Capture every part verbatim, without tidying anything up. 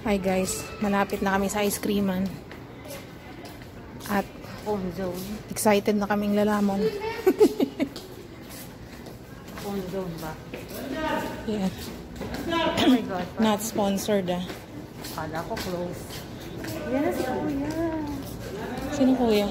Hi guys, malapit na kami sa ice creaman. At Home zone. Excited na kaming lalamon. Home zone ba? Yeah. Oh my God. Not sponsored ah. Kala ko close. Yan na si Kuya. Sino kuya?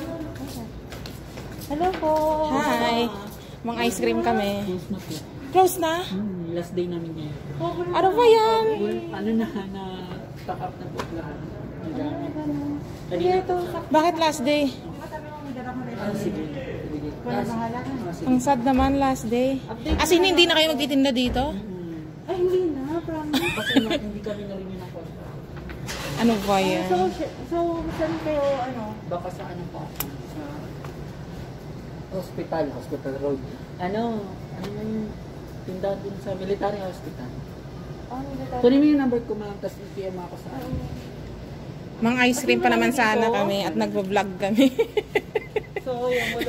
Hello po. Hi. Mga ice cream kami. Close na po. Close na? Hmm, last day namin ngayon. Ano ba yan? Ano na, na pack up na po lahat. Kaya ito. Bakit last day? Ah, sige. Wala bahala na. Ang sad naman last day. As in, hindi na kayo magtitinda dito? Ay, hindi na. Promise. Kasi na, hindi kami narinig ng kontra. Ano ba yan? So, so, saan kayo, ano? Baka sa ano po? Sa hospital, hospital road. Ano, ano yung tindahan dun sa military hospital. Oh, military. Kunin mo yung number ko ma'am, tapos i-P M ako sa ano. Mga ice cream pa naman sana kami at nagbo-vlog kami. So, yung wala.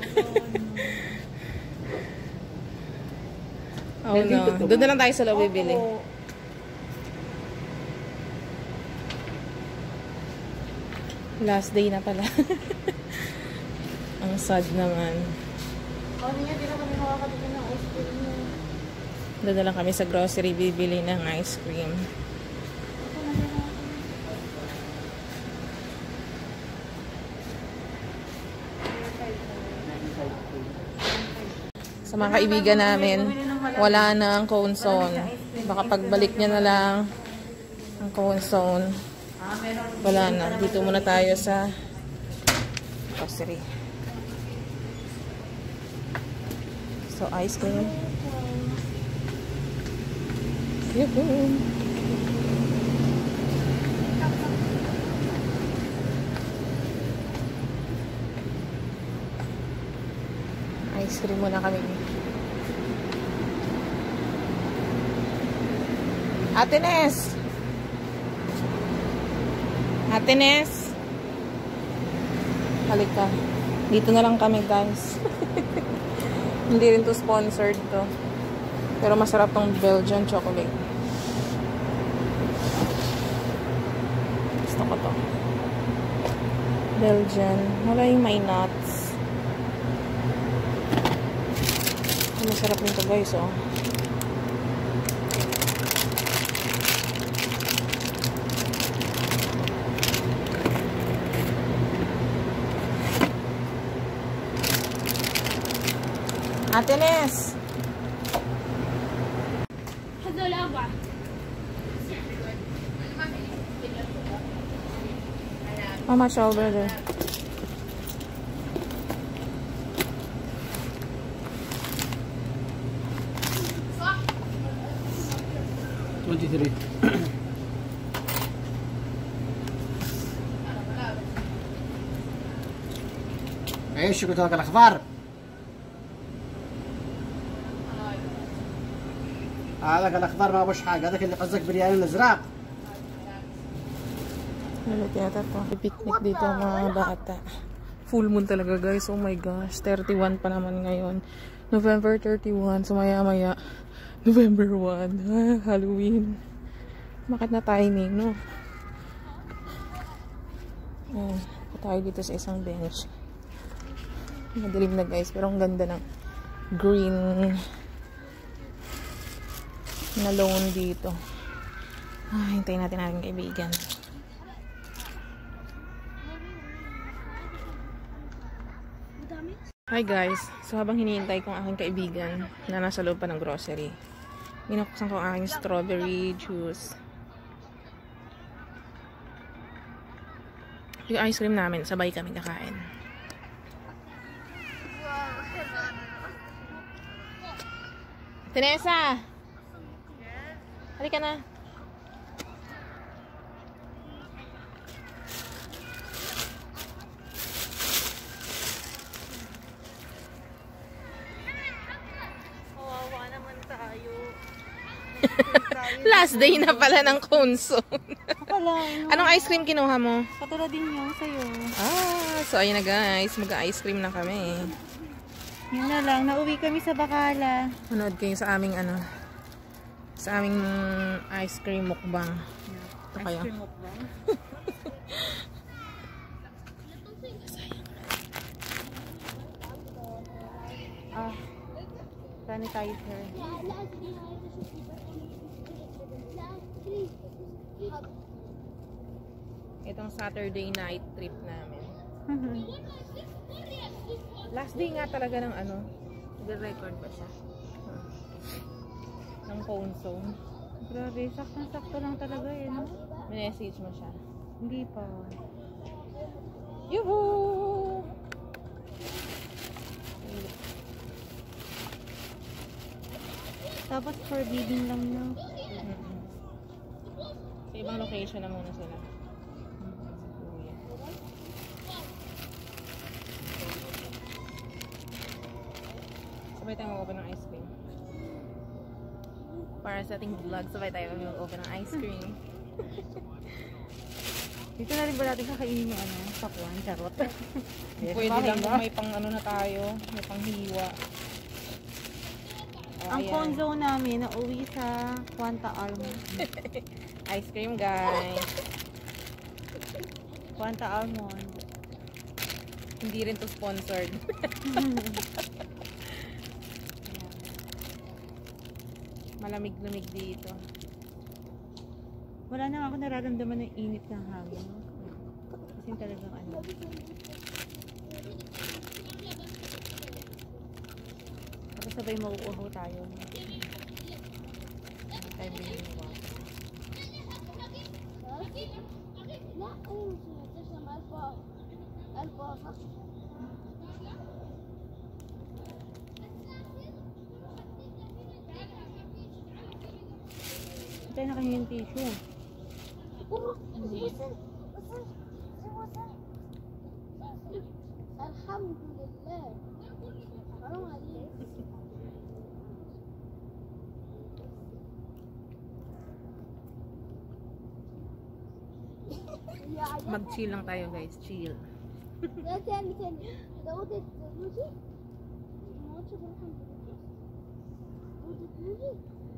Oh no, doon na lang tayo sa loob bibili. Last day na pala. Ang sad naman. Ano niya, di na kami makakabili ng ice cream niya. Doon na lang kami sa grocery bibili ng ice cream. Sa mga kaibigan namin, wala na ang cone zone. Baka pagbalik niya na lang ang cone zone. Wala na. Dito muna tayo sa grocery. So, ice cream. Yuhuu! Ice cream muna kami. Ate Nes! Ate Nes! Halika. Dito na lang kami guys. Hindi rin to sponsored to. Pero masarap tong Belgian chocolate. Gusto ko to. Belgian. Wala yung may nuts. Masarap nito guys, oh. Ate Nes! How much over there? twenty-three. ايش قلت لك الاخبار؟ هذاك الاخضر ما ابوش حاجه، هذاك اللي قصدك بريال الازرق. Ulit yata to. Picnic dito mga bata. Full moon talaga guys. Oh my gosh. thirty-one pa naman ngayon. November thirty-one. So maya maya. November first. Ah, Halloween. Bakit na timing, no? Ayan. Tayo dito sa isang bench. Madilim na guys. Pero ang ganda ng green na lawn dito. Ah, hintayin natin aking kaibigan. Hi guys. So habang hinihintay ko ang aking kaibigan na nasa loob pa ng grocery, binuksan ko ang aking strawberry juice. Yung ice cream namin, sabay kami kakain. Teresa! Halika na. Kawawa naman tayo. Last day na pala ng cone zone. Akala, Anong ice cream kinuha mo? katulad din yung sa'yo. Ah, so ayun na guys. Mag-ice cream na kami. Yun na lang, nauwi kami sa Bacala. Manood kayo sa aming ano, sa aming ice cream mukbang. Ito kaya. Ice cream mukbang. Ah, sanitizer. Itong Saturday night trip namin. Last day nga talaga ng ano, nag-record ba siya? Hmm. Ng phone zone. Grabe, saktong-sakto lang talaga eh, no? May message mo siya. Hindi pa. Yuhuu! Tapos forbidden lang no? Mm-hmm. Sa ibang location na muna sila. Kuya. Sabay tayo mag-open ng ice cream. Para sa ating vlog, sabay tayo mag-open ng ice cream. Dito na rin ba natin kakainin yung ano, pakwan, charot? Yes, Pwede bakit lang ba? kung may pang ano na tayo, may pang hiwa. Oh, Ang ayan. phone zone namin, nauwi sa Quanta Almond. Ice cream, guys. Quanta Almond. Hindi rin to sponsored. Malamig-lamig dito. Wala na ako nararamdaman ng init ng hangin. No? Kasi talagang ano. Tapos sabay mauuhaw tayo. No? Ano tayo biniliwa. لا امشي تشرب الفاظ الفاظ Tayo nakahingin tissue. الحمد لله حرام عليك Mag-chill lang tayo, guys. Chill. لا تاني تاني ده اوضة موجي موجي بالحمد لله اوضة موجي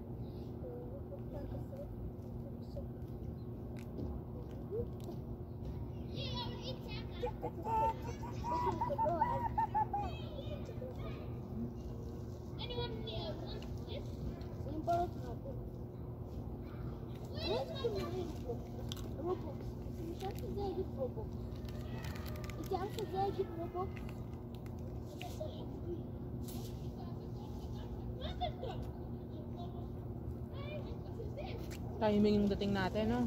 روبوكس مش عارفه ازاي اجيب روبوكس انت عارفه ازاي اجيب روبوكس Timing yung dating natin, no?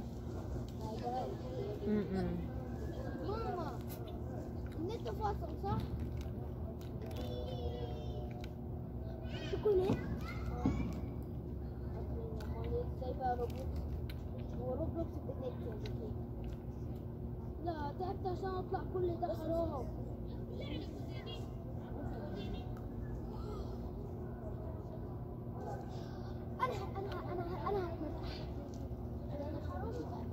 Mm-mm. ماما النت فاصل صح؟ تكون ايه؟ ازاي بقى روبوكس؟ هو روبوكس بالنت لا تعبت عشان اطلع كل ده حرام انا انا انا انا هتمسح انا حرام بقى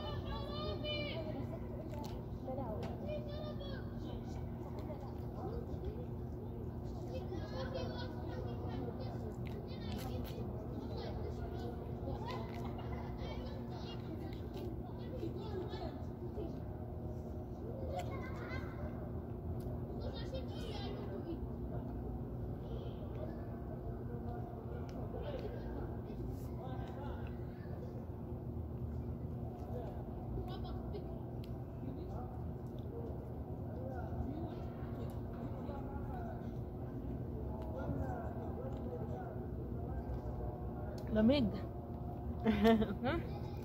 Lamig. Huh?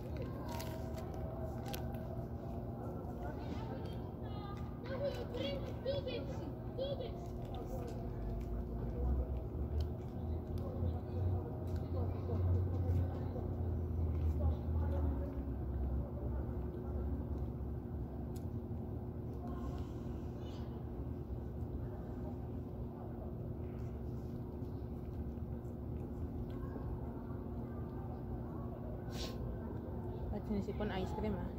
At sinisipon ice cream, ah.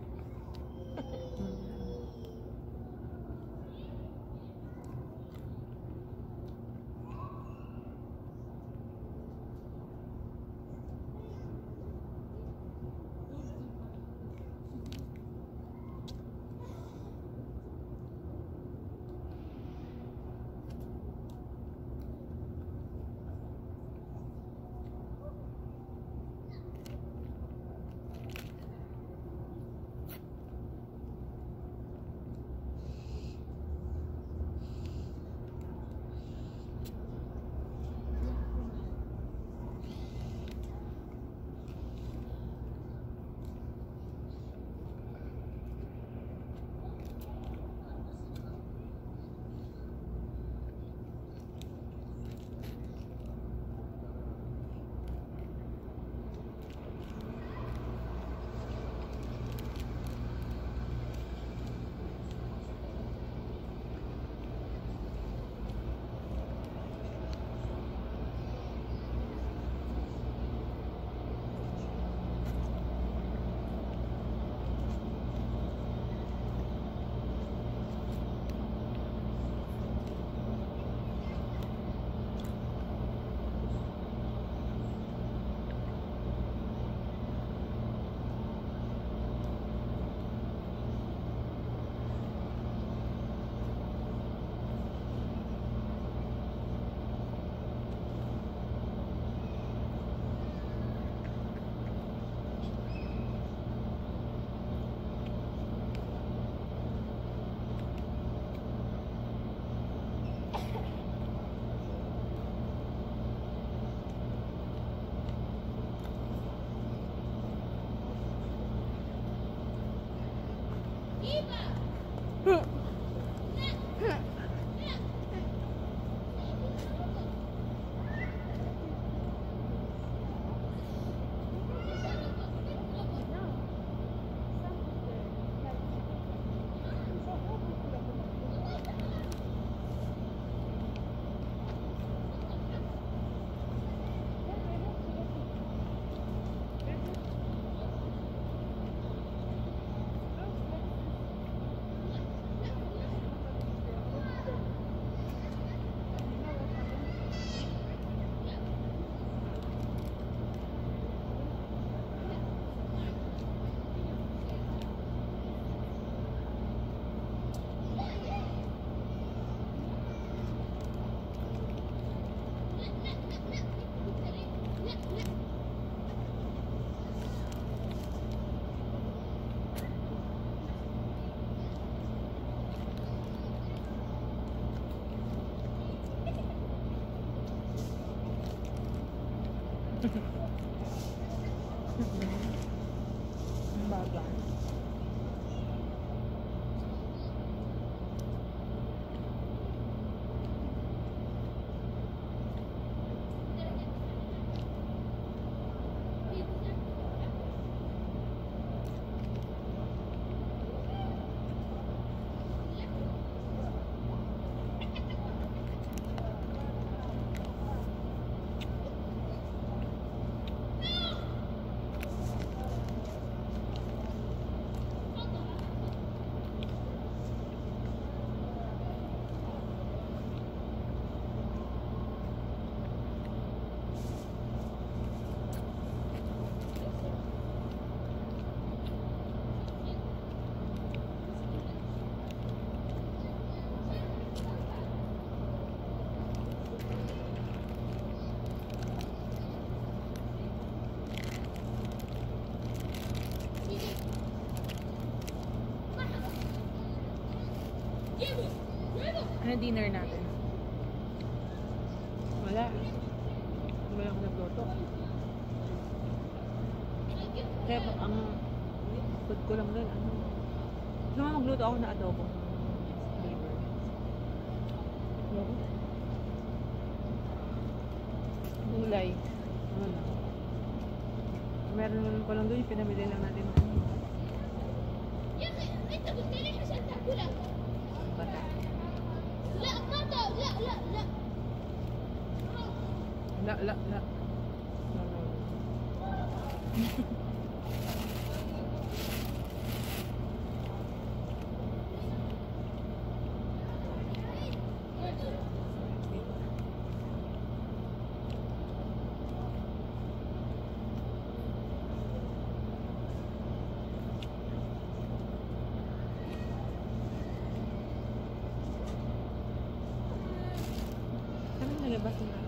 Ang baga. Ano dinner natin? Wala. Wala ako nagluto. Kaya ang food ko lang doon, ano. Gusto mo magluto ako na adobo. Liver. Gulay. Wala. Meron ko lang doon, yung pinamili lang natin. يا اخي انت قلت لي عشان تاكلها. Bata. لا ما لا لا لا لا La, la, la. No, no, no. Ano nalabas na?